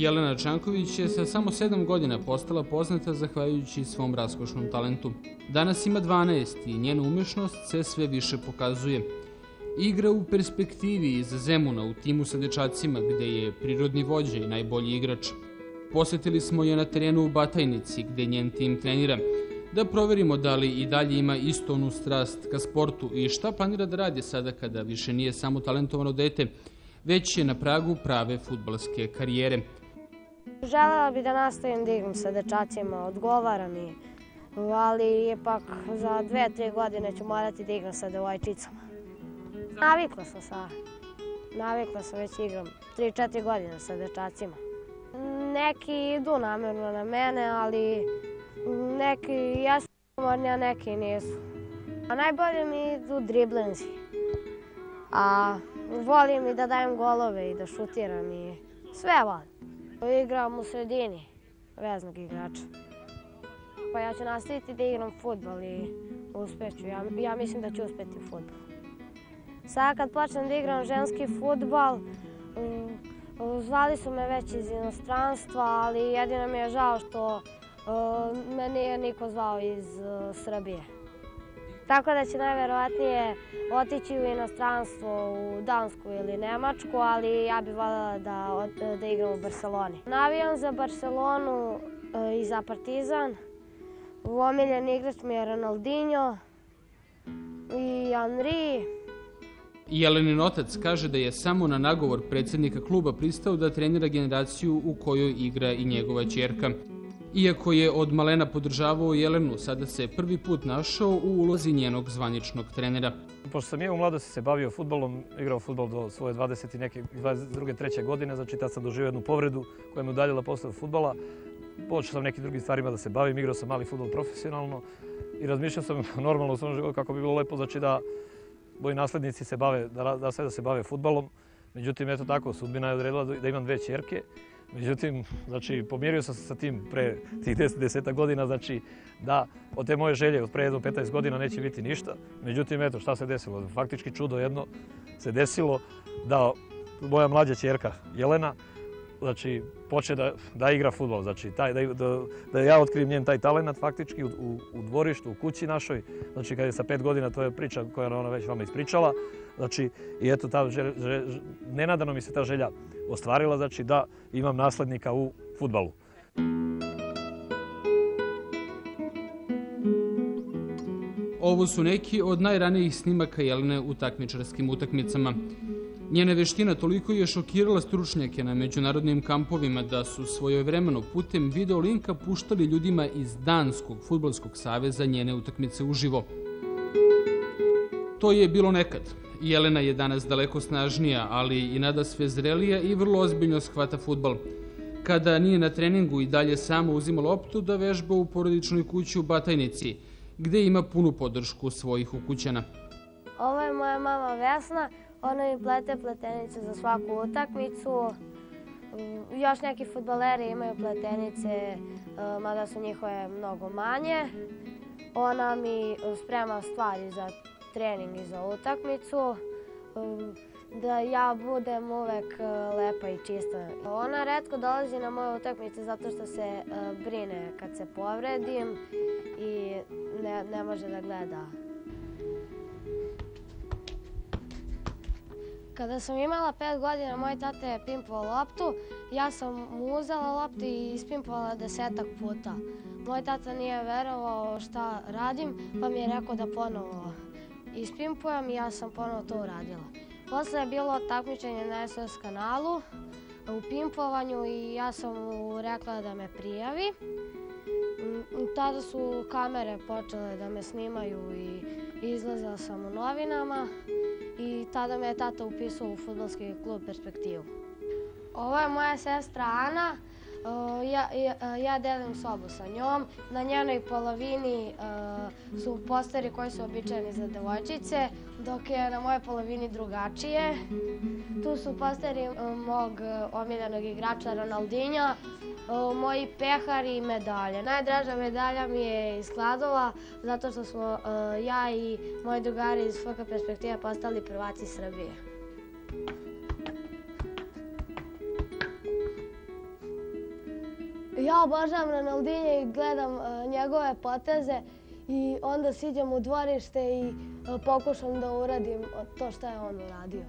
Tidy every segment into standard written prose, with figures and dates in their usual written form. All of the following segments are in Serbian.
Jelena Čanković je sa samo 7 godina postala poznata zahvaljujući svom raskošnom talentu. Danas ima 12 i njena umešnost se sve više pokazuje. Igra u perspektivi iz Zemuna u timu sa dečacima gde je prirodni vođa i najbolji igrač. Posetili smo je na terenu u Batajnici gde njen tim trenira, da proverimo da li i dalje ima istu onu strast ka sportu i šta planira da radi sada kada više nije samo talentovano dete, već je na pragu prave fudbalske karijere. Želela bih da nastavim da igram sa dečacima, odgovara mi, ali ipak za 2-3 godine ću morati da igram sa devojčicama. Navikla sam već igram 3-4 godine sa dečacima. Neki idu namerno na mene, ali neki jesu umorni, a neki nisu. A najbolje mi idu driblinzi. A volim i da dajem golove i da šutiram i sve volim. Igram u sredini veznog igrača. Pa ja ću nastaviti da igram fudbal i uspeću. Ja mislim da ću uspeti u fudbalu. Sada kad počnem da igram ženski fudbal, zvali su me već iz inostranstva, ali jedino mi je žao što me nije niko zvao iz Srbije. Tako da će najverovatnije otići u inostranstvo, u Dansku ili Nemačku, ali ja bih voljela da igram u Barceloni. Navijam za Barcelonu i za Partizan. Omiljen igrač mi je Ronaldinho i Henry. Jelenin otac kaže da je samo na nagovor predsjednika kluba pristao da trenira generaciju u kojoj igra i njegova ćerka. Iako je od malena podržavao Jelenu, sada se prvi put našao u ulozi njenog zvaničnog trenera. Pošto sam ja u mladosti se bavio fudbalom, igrao fudbal do svoje 22. 23. godine, znači tad sam doživio jednu povredu koja me udaljila posle fudbala. Počeo sam nekim drugim stvarima da se bavim, igrao sam mali fudbal profesionalno i razmišljao sam normalno u svom životu kako bi bilo lepo, znači da moji naslednici se bave, da se bave fudbalom. Međutim, eto tako, sudbina je odredila da imam 2 ćerke. Međutim, znači, pomirio sam se sa tim pre tih 10 godina, znači da od te moje želje od pre 15 godina neće biti ništa. Međutim, eto, šta se desilo? Faktički čudo jedno se desilo da moja mlađa ćerka Jelena, znači, poče da igra fudbal, znači, da ja otkrijem njen taj talent faktički u dvorištu, u kući našoj, znači, kad je sa 5 godina, to je priča koja ona već vama ispričala, znači, i eto, nenadano mi se ta želja ostvarila, znači, da imam naslednika u fudbalu. Ovo su neki od najranijih snimaka Jelene u takmičarskim utakmicama. Njena veština toliko je šokirala stručnjake na međunarodnim kampovima da su svojevremeno putem video linka puštali ljudima iz Danskog fudbalskog saveza njene utakmice uživo. To je bilo nekad. Jelena je danas daleko snažnija, ali i nadasve zrelija i vrlo ozbiljno shvata fudbal. Kada nije na treningu i dalje samo uzima loptu da vežba u porodičnoj kući u Batajnici, gde ima punu podršku svojih ukućana. Ovo je moja mama Vesna. Ona mi plete pletenice za svaku utakmicu. Još neki fudbaleri imaju pletenice, mada su njihove mnogo manje. Ona mi sprema stvari za trening i za utakmicu, da ja budem uvek lepa i čista. Ona retko dolazi na moje utakmice zato što se brine kad se povredim i ne može da gleda. Kada sam imala 5 godina, moj tata je pimpovao loptu. Ja sam mu uzela loptu i ispimpovala 10-ak puta. Moj tata nije verovao šta radim, pa mi je rekao da ponovo ispimpujem i ja sam ponovo to uradila. Posle je bilo takmičenje na SOS kanalu u pimpovanju i ja sam mu rekla da me prijavi. Tada su kamere počele da me snimaju i izlazila sam u novinama. I tada me je tata upisao u fudbalski klub Perspektivu. Ovo je moja sestra Ana. Ja delim sobu sa njom. Na njenoj polovini su posteri koji su običajni za devojčice, dok je na mojoj polovini drugačije. Tu su posteri mog omiljenog igrača Ronaldinha, moji pehari i medalje. Najdraža medalja mi je iz Kladova, zato što smo ja i moji drugari iz FK Perspektiva postali prvaci Srbije. Ja obožavam Ronaldinha i gledam njegove poteze i onda siđem u dvorište i pokušam da uradim to što je on uradio.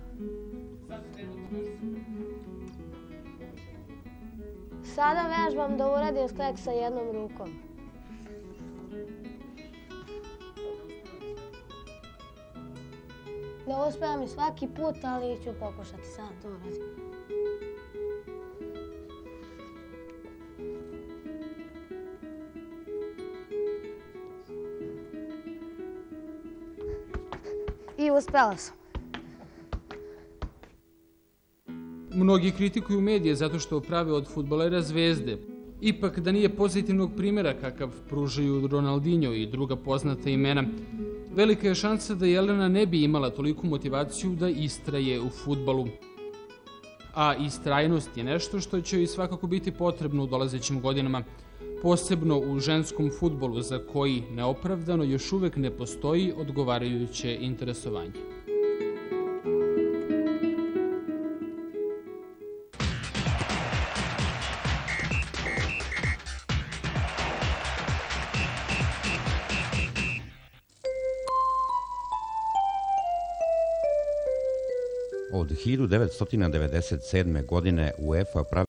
Sada vežbam da uradim skok sa jednom rukom. Ne uspevam i svaki put, ali ću pokušati sad to uradim. I uspela sam. Mnogi kritikuju medije zato što prave od fudbalera zvezde. Ipak da nije pozitivnog primjera kakav pružaju Ronaldinho i druga poznata imena, velika je šansa da Jelena ne bi imala toliku motivaciju da istraje u fudbalu. A istrajnost je nešto što će joj svakako biti potrebno u dolazećim godinama, posebno u ženskom fudbalu za koji neopravdano još uvek ne postoji odgovarajuće interesovanje. Od 1997. godine UEFA pravi